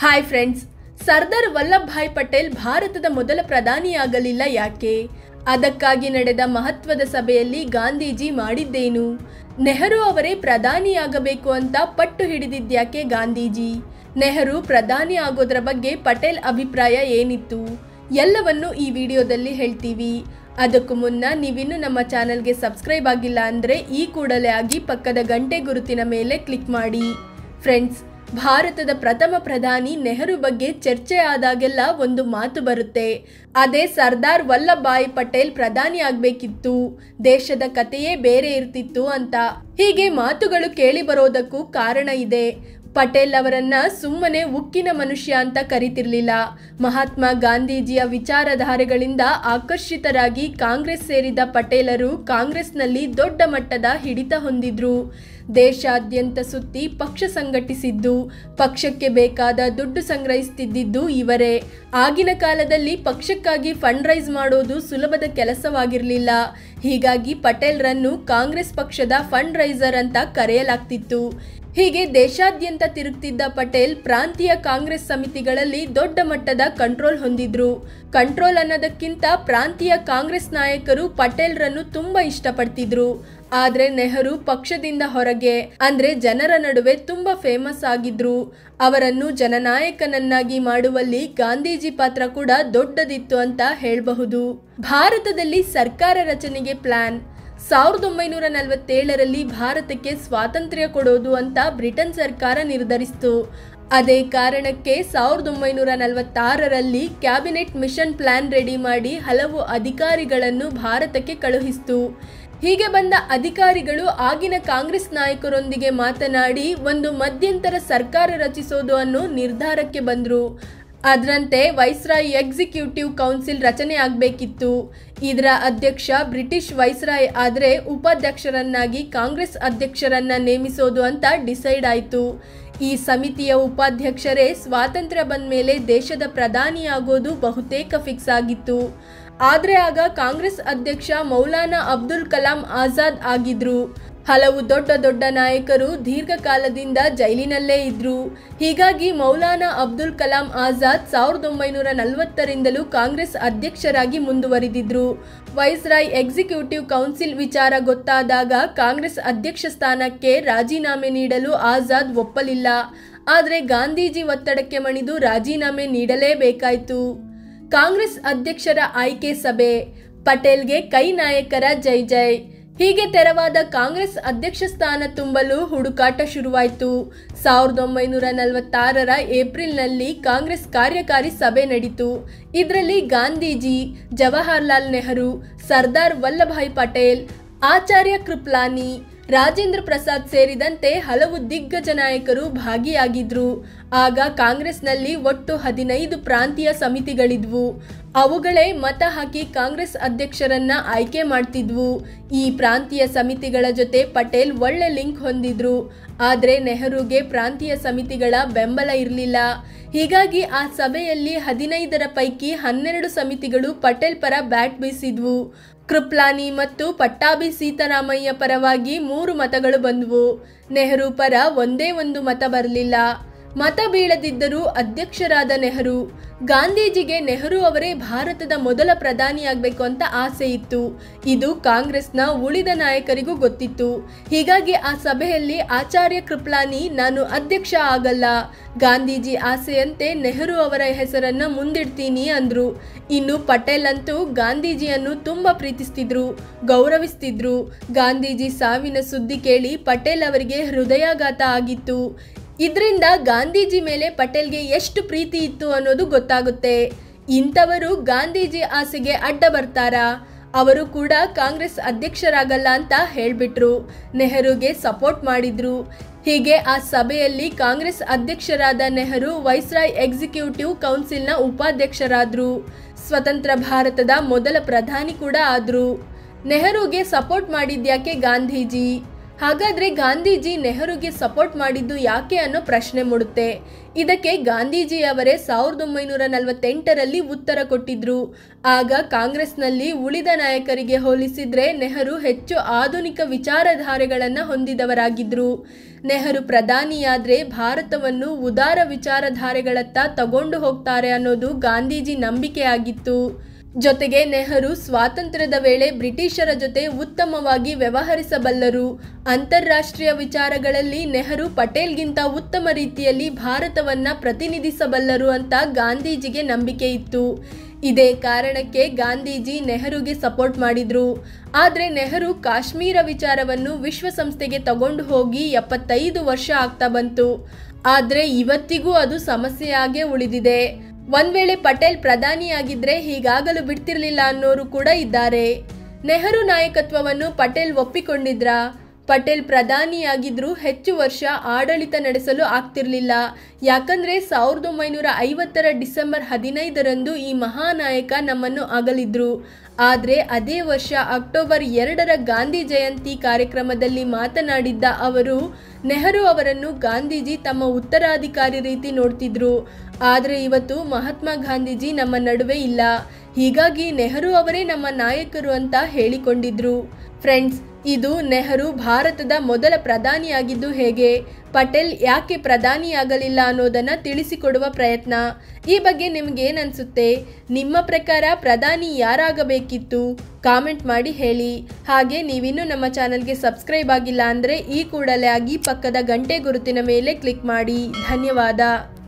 Hi friends, Sardar Vallabhbhai Patel ಭಾರತದ ಮೊದಲ ಪ್ರಧಾನಿಯಾಗಲಿಲ್ಲ ಯಾಕೆ? ಅದಕ್ಕಾಗಿ ನಡೆದ ಮಹತ್ವದ ಸಭೆಯಲ್ಲಿ ಗಾಂಧೀಜಿ ಮಾಡಿದ್ದೇನು? ನೆಹರು ಅವರೇ ಪ್ರಧಾನಿಯಾಗಬೇಕು ಅಂತ ಪಟ್ಟು ಹಿಡಿದಿದ್ಯಾಕೆ ಗಾಂಧೀಜಿ? ನೆಹರು ಪ್ರಧಾನಿ ಆಗೋದ್ರ ಬಗ್ಗೆ ಪಟೇಲ್ ಅಭಿಪ್ರಾಯ ಏನಿತ್ತು? ಎಲ್ಲವನ್ನು ಈ ವಿಡಿಯೋದಲ್ಲಿ ಹೇಳ್ತೀವಿ. ಅದಕ್ಕೂ ಮುನ್ನ ನೀವಿನ್ನು ನಮ್ಮ ಚಾನಲ್ಗೆ ಸಬ್ಸ್ಕ್ರೈಬ್ ಆಗಿಲ್ಲ ಅಂದರೆ ಈ ಕೂಡಲೇ ಆಗಿ ಪಕ್ಕದ ಗಂಟೆ ಗುರುತಿನ ಮೇಲೆ ಕ್ಲಿಕ್ ಮಾಡಿ. ಫ್ರೆಂಡ್ಸ್, ಭಾರತದ ಪ್ರಥಮ ಪ್ರಧಾನಿ ನೆಹರು ಬಗ್ಗೆ ಚರ್ಚೆ ಆದಾಗೆಲ್ಲ ಒಂದು ಮಾತು ಬರುತ್ತೆ. ಅದೇ ಸರ್ದಾರ್ ವಲ್ಲಭಭಾಯ್ ಪಟೇಲ್ ಪ್ರಧಾನಿ ಆಗಬೇಕಿತ್ತು, ದೇಶದ ಕಥೆಯೇ ಬೇರೆ ಇರ್ತಿತ್ತು ಅಂತ. ಹೀಗೆ ಮಾತುಗಳು ಕೇಳಿ ಬರೋದಕ್ಕೂ ಕಾರಣ ಇದೆ. ಪಟೇಲ್ ಅವರನ್ನ ಸುಮ್ಮನೆ ಉಕ್ಕಿನ ಮನುಷ್ಯ ಅಂತ ಕರೀತಿರ್ಲಿಲ್ಲ. ಮಹಾತ್ಮ ಗಾಂಧೀಜಿಯ ವಿಚಾರಧಾರೆಗಳಿಂದ ಆಕರ್ಷಿತರಾಗಿ ಕಾಂಗ್ರೆಸ್ ಸೇರಿದ ಪಟೇಲರು ಕಾಂಗ್ರೆಸ್ನಲ್ಲಿ ದೊಡ್ಡ ಮಟ್ಟದ ಹಿಡಿತ ಹೊಂದಿದ್ರು. ದೇಶಾದ್ಯಂತ ಸುತ್ತಿ ಪಕ್ಷ ಸಂಘಟಿಸಿದ್ದು, ಪಕ್ಷಕ್ಕೆ ಬೇಕಾದ ದುಡ್ಡು ಸಂಗ್ರಹಿಸುತ್ತಿದ್ದು ಇವರೇ. ಆಗಿನ ಕಾಲದಲ್ಲಿ ಪಕ್ಷಕ್ಕಾಗಿ ಫಂಡ್ ರೈಸ್ ಮಾಡೋದು ಸುಲಭದ ಕೆಲಸವಾಗಿರಲಿಲ್ಲ. ಹೀಗಾಗಿ ಪಟೇಲ್ರನ್ನು ಕಾಂಗ್ರೆಸ್ ಪಕ್ಷದ ಫಂಡ್ ರೈಸರ್ ಅಂತ ಕರೆಯಲಾಗ್ತಿತ್ತು. ಹೀಗೆ ದೇಶಾದ್ಯಂತ ತಿರುಗ್ತಿದ್ದ ಪಟೇಲ್ ಪ್ರಾಂತೀಯ ಕಾಂಗ್ರೆಸ್ ಸಮಿತಿಗಳಲ್ಲಿ ದೊಡ್ಡ ಮಟ್ಟದ ಕಂಟ್ರೋಲ್ ಹೊಂದಿದ್ರು. ಕಂಟ್ರೋಲ್ ಅನ್ನೋದಕ್ಕಿಂತ ಪ್ರಾಂತೀಯ ಕಾಂಗ್ರೆಸ್ ನಾಯಕರು ಪಟೇಲ್ರನ್ನು ತುಂಬಾ ಇಷ್ಟಪಡ್ತಿದ್ರು. ಆದ್ರೆ ನೆಹರು ಪಕ್ಷದಿಂದ ಹೊರಗೆ ಅಂದ್ರೆ ಜನರ ನಡುವೆ ತುಂಬಾ ಫೇಮಸ್ ಆಗಿದ್ರು. ಅವರನ್ನು ಜನನಾಯಕನನ್ನಾಗಿ ಮಾಡುವಲ್ಲಿ ಗಾಂಧೀಜಿ ಪಾತ್ರ ಕೂಡ ದೊಡ್ಡದಿತ್ತು ಅಂತ ಹೇಳಬಹುದು. ಭಾರತದಲ್ಲಿ ಸರ್ಕಾರ ರಚನೆಗೆ ಪ್ಲಾನ್ 1947ರಲ್ಲಿ ಭಾರತಕ್ಕೆ ಸ್ವಾತಂತ್ರ್ಯ ಕೊಡೋದು ಅಂತ ಬ್ರಿಟನ್ ಸರ್ಕಾರ ನಿರ್ಧರಿಸಿತು. ಅದೇ ಕಾರಣಕ್ಕೆ 1946ರಲ್ಲಿ ಕ್ಯಾಬಿನೆಟ್ ಮಿಷನ್ ಪ್ಲಾನ್ ರೆಡಿ ಮಾಡಿ ಹಲವು ಅಧಿಕಾರಿಗಳನ್ನು ಭಾರತಕ್ಕೆ ಕಳುಹಿಸಿತು. ಹೀಗೆ ಬಂದ ಅಧಿಕಾರಿಗಳು ಆಗಿನ ಕಾಂಗ್ರೆಸ್ ನಾಯಕರೊಂದಿಗೆ ಮಾತನಾಡಿ ಒಂದು ಮಧ್ಯಂತರ ಸರ್ಕಾರ ರಚಿಸೋದು ಅನ್ನೋ ನಿರ್ಧಾರಕ್ಕೆ ಬಂದರು. ಅದರಂತೆ ವೈಸ್ರಾಯ್ ಎಕ್ಸಿಕ್ಯೂಟಿವ್ ಕೌನ್ಸಿಲ್ ರಚನೆ ಆಗಬೇಕಿತ್ತು. ಇದರ ಅಧ್ಯಕ್ಷ ಬ್ರಿಟಿಷ್ ವೈಸ್ರಾಯ್ ಆದರೆ ಉಪಾಧ್ಯಕ್ಷರನ್ನಾಗಿ ಕಾಂಗ್ರೆಸ್ ಅಧ್ಯಕ್ಷರನ್ನ ನೇಮಿಸೋದು ಅಂತ ಡಿಸೈಡ್ ಆಯಿತು. ಈ ಸಮಿತಿಯ ಉಪಾಧ್ಯಕ್ಷರೇ ಸ್ವಾತಂತ್ರ್ಯ ಬಂದ ಮೇಲೆ ದೇಶದ ಪ್ರಧಾನಿಯಾಗೋದು ಬಹುತೇಕ ಫಿಕ್ಸ್ ಆಗಿತ್ತು. ಆದರೆ ಆಗ ಕಾಂಗ್ರೆಸ್ ಅಧ್ಯಕ್ಷ ಮೌಲಾನಾ ಅಬ್ದುಲ್ ಕಲಾಂ ಆಜಾದ್ ಆಗಿದ್ರು. ಹಲವು ದೊಡ್ಡ ದೊಡ್ಡ ನಾಯಕರು ದೀರ್ಘಕಾಲದಿಂದ ಜೈಲಿನಲ್ಲೇ ಇದ್ರು. ಹೀಗಾಗಿ ಮೌಲಾನಾ ಅಬ್ದುಲ್ ಕಲಾಂ ಆಜಾದ್ 1940ರಿಂದಲೂ ಕಾಂಗ್ರೆಸ್ ಅಧ್ಯಕ್ಷರಾಗಿ ಮುಂದುವರಿದಿದ್ರು. ವೈಸ್ರಾಯ್ ಎಕ್ಸಿಕ್ಯೂಟಿವ್ ಕೌನ್ಸಿಲ್ ವಿಚಾರ ಗೊತ್ತಾದಾಗ ಕಾಂಗ್ರೆಸ್ ಅಧ್ಯಕ್ಷ ಸ್ಥಾನಕ್ಕೆ ರಾಜೀನಾಮೆ ನೀಡಲು ಆಜಾದ್ ಒಪ್ಪಲಿಲ್ಲ. ಆದರೆ ಗಾಂಧೀಜಿ ಒತ್ತಡಕ್ಕೆ ಮಣಿದು ರಾಜೀನಾಮೆ ನೀಡಲೇಬೇಕಾಯಿತು. ಕಾಂಗ್ರೆಸ್ ಅಧ್ಯಕ್ಷರ ಆಯ್ಕೆ ಸಭೆ, ಪಟೇಲ್ಗೆ ಕೈ ನಾಯಕರ ಜೈ ಜೈ. ಹೀಗೆ ತೆರವಾದ ಕಾಂಗ್ರೆಸ್ ಅಧ್ಯಕ್ಷ ಸ್ಥಾನ ತುಂಬಲು ಹುಡುಕಾಟ ಶುರುವಾಯಿತು. 1946ರ ಏಪ್ರಿಲ್ನಲ್ಲಿ ಕಾಂಗ್ರೆಸ್ ಕಾರ್ಯಕಾರಿ ಸಭೆ ನಡೆಯಿತು. ಇದರಲ್ಲಿ ಗಾಂಧೀಜಿ, ಜವಾಹರ್ಲಾಲ್ ನೆಹರು, ಸರ್ದಾರ್ ವಲ್ಲಭಭಾಯ್ ಪಟೇಲ್, ಆಚಾರ್ಯ ಕೃಪಲಾನಿ, ರಾಜೇಂದ್ರ ಪ್ರಸಾದ್ ಸೇರಿದಂತೆ ಹಲವು ದಿಗ್ಗಜ ನಾಯಕರು ಭಾಗಿಯಾಗಿದ್ರು. ಆಗ ಕಾಂಗ್ರೆಸ್ನಲ್ಲಿ ಒಟ್ಟು 15 ಪ್ರಾಂತೀಯ ಸಮಿತಿಗಳಿದ್ವು. ಅವುಗಳೇ ಮತ ಹಾಕಿ ಕಾಂಗ್ರೆಸ್ ಅಧ್ಯಕ್ಷರನ್ನ ಆಯ್ಕೆ ಮಾಡ್ತಿದ್ವು. ಈ ಪ್ರಾಂತೀಯ ಸಮಿತಿಗಳ ಜೊತೆ ಪಟೇಲ್ ಒಳ್ಳೆ ಲಿಂಕ್ ಹೊಂದಿದ್ರು. ಆದರೆ ನೆಹರುಗೆ ಪ್ರಾಂತೀಯ ಸಮಿತಿಗಳ ಬೆಂಬಲ ಇರಲಿಲ್ಲ. ಹೀಗಾಗಿ ಆ ಸಭೆಯಲ್ಲಿ 15ರ ಪೈಕಿ 12 ಸಮಿತಿಗಳು ಪಟೇಲ್ ಪರ ಬ್ಯಾಟ್ ಬೀಸಿದ್ವು. ಕೃಪಲಾನಿ ಮತ್ತು ಪಟ್ಟಾಭಿ ಸೀತಾರಾಮಯ್ಯ ಪರವಾಗಿ 3 ಮತಗಳು ಬಂದವು. ನೆಹರು ಪರ ಒಂದೇ ಒಂದು ಮತ ಬರಲಿಲ್ಲ. ಮತ ಬೀಳದಿದ್ದರೂ ಅಧ್ಯಕ್ಷರಾದ ನೆಹರು. ಗಾಂಧೀಜಿಗೆ ನೆಹರು ಅವರೇ ಭಾರತದ ಮೊದಲ ಪ್ರಧಾನಿಯಾಗಬೇಕು ಅಂತ ಆಸೆ ಇತ್ತು. ಇದು ಕಾಂಗ್ರೆಸ್ನ ಉಳಿದ ನಾಯಕರಿಗೂ ಗೊತ್ತಿತ್ತು. ಹೀಗಾಗಿ ಆ ಸಭೆಯಲ್ಲಿ ಆಚಾರ್ಯ ಕೃಪಲಾನಿ ನಾನು ಅಧ್ಯಕ್ಷ ಆಗಲ್ಲ, ಗಾಂಧೀಜಿ ಆಸೆಯಂತೆ ನೆಹರು ಅವರ ಹೆಸರನ್ನ ಮುಂದಿಡ್ತೀನಿ ಅಂದ್ರು. ಇನ್ನು ಪಟೇಲ್ ಅಂತೂ ಗಾಂಧೀಜಿಯನ್ನು ತುಂಬಾ ಪ್ರೀತಿಸ್ತಿದ್ರು, ಗೌರವಿಸ್ತಿದ್ರು. ಗಾಂಧೀಜಿ ಸಾವಿನ ಸುದ್ದಿ ಕೇಳಿ ಪಟೇಲ್ ಅವರಿಗೆ ಹೃದಯಾಘಾತ ಆಗಿತ್ತು. ಇದರಿಂದ ಗಾಂಧೀಜಿ ಮೇಲೆ ಪಟೇಲ್ಗೆ ಎಷ್ಟು ಪ್ರೀತಿ ಇತ್ತು ಅನ್ನೋದು ಗೊತ್ತಾಗುತ್ತೆ. ಇಂಥವರು ಗಾಂಧೀಜಿ ಆಸೆಗೆ ಅಡ್ಡ ಬರ್ತಾರಾ? ಅವರು ಕೂಡ ಕಾಂಗ್ರೆಸ್ ಅಧ್ಯಕ್ಷರಾಗಲ್ಲ ಅಂತ ಹೇಳ್ಬಿಟ್ರು. ನೆಹರುಗೆ ಸಪೋರ್ಟ್ ಮಾಡಿದ್ರು. ಹೀಗೆ ಆ ಸಭೆಯಲ್ಲಿ ಕಾಂಗ್ರೆಸ್ ಅಧ್ಯಕ್ಷರಾದ ನೆಹರು ವೈಸ್ರಾಯ್ ಎಕ್ಸಿಕ್ಯೂಟಿವ್ ಕೌನ್ಸಿಲ್ನ ಉಪಾಧ್ಯಕ್ಷರಾದ್ರು. ಸ್ವತಂತ್ರ ಭಾರತದ ಮೊದಲ ಪ್ರಧಾನಿ ಕೂಡ ಆದ್ರು. ನೆಹರುಗೆ ಸಪೋರ್ಟ್ ಮಾಡಿದ್ಯಾಕೆ ಗಾಂಧೀಜಿ? ಹಾಗಾದ್ರೆ ಗಾಂಧೀಜಿ ನೆಹರುಗೆ ಸಪೋರ್ಟ್ ಮಾಡಿದ್ದು ಯಾಕೆ ಅನ್ನೋ ಪ್ರಶ್ನೆ ಮೂಡುತ್ತೆ. ಇದಕ್ಕೆ ಗಾಂಧೀಜಿಯವರೇ 1948ರಲ್ಲಿ ಉತ್ತರ ಕೊಟ್ಟಿದ್ರು. ಆಗ ಕಾಂಗ್ರೆಸ್ನಲ್ಲಿ ಉಳಿದ ನಾಯಕರಿಗೆ ಹೋಲಿಸಿದ್ರೆ ನೆಹರು ಹೆಚ್ಚು ಆಧುನಿಕ ವಿಚಾರಧಾರೆಗಳನ್ನು ಹೊಂದಿದವರಾಗಿದ್ರು. ನೆಹರು ಪ್ರಧಾನಿಯಾದ್ರೆ ಭಾರತವನ್ನು ಉದಾರ ವಿಚಾರಧಾರೆಗಳತ್ತ ತಗೊಂಡು ಹೋಗ್ತಾರೆ ಅನ್ನೋದು ಗಾಂಧೀಜಿ ನಂಬಿಕೆಯಾಗಿತ್ತು. ಜೊತೆಗೆ ನೆಹರು ಸ್ವಾತಂತ್ರ್ಯದ ವೇಳೆ ಬ್ರಿಟಿಷರ ಜೊತೆ ಉತ್ತಮವಾಗಿ ವ್ಯವಹರಿಸಬಲ್ಲರು. ಅಂತಾರಾಷ್ಟ್ರೀಯ ವಿಚಾರಗಳಲ್ಲಿ ನೆಹರು ಪಟೇಲ್ಗಿಂತ ಉತ್ತಮ ರೀತಿಯಲ್ಲಿ ಭಾರತವನ್ನ ಪ್ರತಿನಿಧಿಸಬಲ್ಲರು ಅಂತ ಗಾಂಧೀಜಿಗೆ ನಂಬಿಕೆ ಇತ್ತು. ಇದೇ ಕಾರಣಕ್ಕೆ ಗಾಂಧೀಜಿ ನೆಹರುಗೆ ಸಪೋರ್ಟ್ ಮಾಡಿದ್ರು. ಆದರೆ ನೆಹರು ಕಾಶ್ಮೀರ ವಿಚಾರವನ್ನು ವಿಶ್ವಸಂಸ್ಥೆಗೆ ತಗೊಂಡು ಹೋಗಿ 75 ವರ್ಷ ಆಗ್ತಾ ಬಂತು. ಆದರೆ ಇವತ್ತಿಗೂ ಅದು ಸಮಸ್ಯೆಯಾಗೇ ಉಳಿದಿದೆ. ಒಂದ್ ವೇಳೆ ಪಟೇಲ್ ಪ್ರಧಾನಿಯಾಗಿದ್ರೆ ಹೀಗಾಗಲು ಬಿಡ್ತಿರ್ಲಿಲ್ಲ ಅನ್ನೋರು ಕೂಡ ಇದ್ದಾರೆ. ನೆಹರು ನಾಯಕತ್ವವನ್ನು ಪಟೇಲ್ ಒಪ್ಪಿಕೊಂಡಿದ್ರಾ? ಪಟೇಲ್ ಪ್ರಧಾನಿಯಾಗಿದ್ರೂ ಹೆಚ್ಚು ವರ್ಷ ಆಡಳಿತ ನಡೆಸಲು ಆಗ್ತಿರ್ಲಿಲ್ಲ. ಯಾಕಂದ್ರೆ 1950ರ ಡಿಸೆಂಬರ್ 15ರಂದು ಈ ಮಹಾನಾಯಕ ನಮ್ಮನ್ನು ಅಗಲಿದ್ರು. ಆದರೆ ಅದೇ ವರ್ಷ ಅಕ್ಟೋಬರ್ 2ರ ಗಾಂಧಿ ಜಯಂತಿ ಕಾರ್ಯಕ್ರಮದಲ್ಲಿ ಮಾತನಾಡಿದ್ದ ಅವರು ನೆಹರು ಅವರನ್ನು ಗಾಂಧೀಜಿ ತಮ್ಮ ಉತ್ತರಾಧಿಕಾರಿ ರೀತಿ ನೋಡ್ತಿದ್ರು. ಆದರೆ ಇವತ್ತು ಮಹಾತ್ಮ ಗಾಂಧೀಜಿ ನಮ್ಮ ನಡುವೆ ಇಲ್ಲ. ಹೀಗಾಗಿ ನೆಹರು ಅವರೇ ನಮ್ಮ ನಾಯಕರು ಅಂತ ಹೇಳಿಕೊಂಡಿದ್ರು. ಫ್ರೆಂಡ್ಸ್, ಇದು ನೆಹರು ಭಾರತದ ಮೊದಲ ಪ್ರಧಾನಿಯಾಗಿದ್ದು ಹೇಗೆ, ಪಟೇಲ್ ಯಾಕೆ ಪ್ರಧಾನಿಯಾಗಲಿಲ್ಲ ಅನ್ನೋದನ್ನು ತಿಳಿಸಿಕೊಡುವ ಪ್ರಯತ್ನ. ಈ ಬಗ್ಗೆ ನಿಮಗೇನನ್ಸುತ್ತೆ? ನಿಮ್ಮ ಪ್ರಕಾರ ಪ್ರಧಾನಿ ಯಾರಾಗಬೇಕಿತ್ತು? ಕಾಮೆಂಟ್ ಮಾಡಿ ಹೇಳಿ. ಹಾಗೆ ನೀವಿನ್ನೂ ನಮ್ಮ ಚಾನಲ್ಗೆ ಸಬ್ಸ್ಕ್ರೈಬ್ ಆಗಿಲ್ಲ ಅಂದರೆ ಈ ಕೂಡಲೇ ಆಗಿ ಪಕ್ಕದ ಗಂಟೆ ಗುರುತಿನ ಮೇಲೆ ಕ್ಲಿಕ್ ಮಾಡಿ. ಧನ್ಯವಾದ.